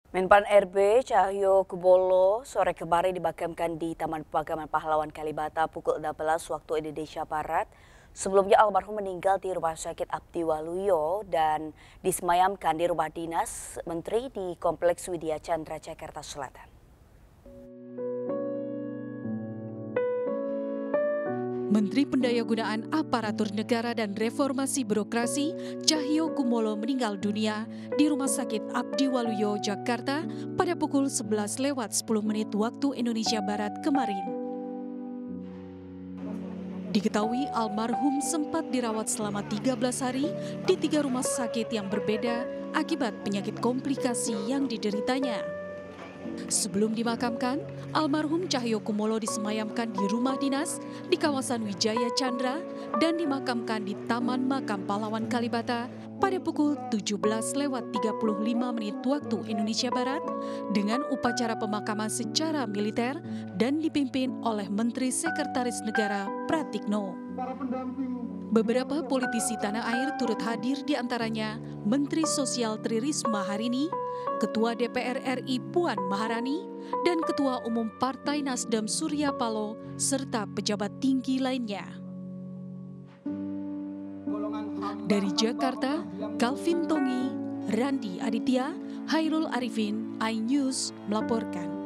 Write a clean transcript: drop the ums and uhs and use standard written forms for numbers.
Menpan RB Cahyokumolo sore kemarin dimakamkan di Taman Pemakaman Pahlawan Kalibata pukul 16 waktu Indonesia Barat. Sebelumnya almarhum meninggal di Rumah Sakit Abdi Waluyo dan disemayamkan di rumah dinas Menteri di Kompleks Widya Chandra, Jakarta Selatan. Menteri Pendayagunaan Aparatur Negara dan Reformasi Birokrasi Cahyokumolo meninggal dunia di Rumah Sakit Abdi Waluyo, Jakarta pada pukul 11:10 waktu Indonesia Barat kemarin. Diketahui almarhum sempat dirawat selama 13 hari di 3 rumah sakit yang berbeda akibat penyakit komplikasi yang dideritanya. Sebelum dimakamkan, almarhum Cahyokumolo disemayamkan di rumah dinas di kawasan Wijaya Chandra dan dimakamkan di Taman Makam Pahlawan Kalibata pada pukul 17:35 waktu Indonesia Barat dengan upacara pemakaman secara militer dan dipimpin oleh Menteri Sekretaris Negara Pratikno. Beberapa politisi tanah air turut hadir, di antaranya Menteri Sosial Tri Risma Harini, Ketua DPR RI Puan Maharani, dan Ketua Umum Partai Nasdem Surya Paloh, serta pejabat tinggi lainnya. Dari Jakarta, Calvin Tongi, Randi Aditya, Hairul Arifin, iNews melaporkan.